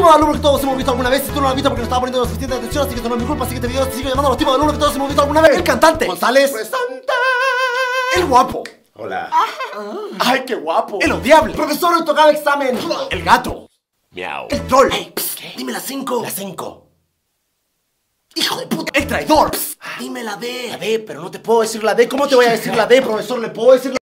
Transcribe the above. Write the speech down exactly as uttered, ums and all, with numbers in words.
tipo de alumno que todos hemos visto alguna vez. Si tú no lo has visto porque no estaba poniendo la suficiente atención, así que esto no es mi culpa. Así que este video te sigo llamando a los tipos de alumnos que todos hemos visto alguna vez. El cantante González. Presente. El guapo. Hola. Ay, qué guapo. El odiable. Profesor, hoy tocaba examen. El gato. Miau. El troll. Hey, pss, dime la cinco. La cinco. Hijo de puta. El traidor. Pss, dime la D. La D, pero no te puedo decir la D. ¿Cómo te voy a decir la D, profesor? ¿Le puedo decir la